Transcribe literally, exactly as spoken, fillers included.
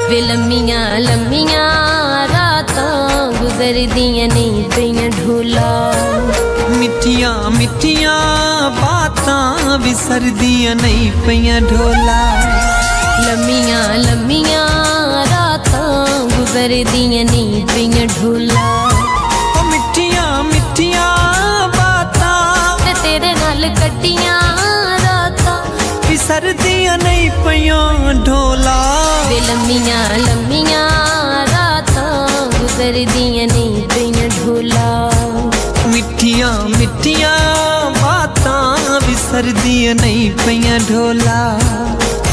वे लम्मियां लम्मियां रातां गुजरदियां नहीं पियां ढोला। मिठियां मिठियां बातां विसरदियां नहीं पियां ढोला। लम्मियां लम्मियां रातां गुजरदियां नहीं पियां ढोला। मिठियां मिठियां बातां ते तेरे नाल कट्टियां रातां विसरदियां नहीं पियां ढोला। वे लम्मियां लम्मियां रातां गुजरदियां नहीं पियां ढोला। मिठियां मिठियां बातां विसरदियां नहीं पियां ढोला।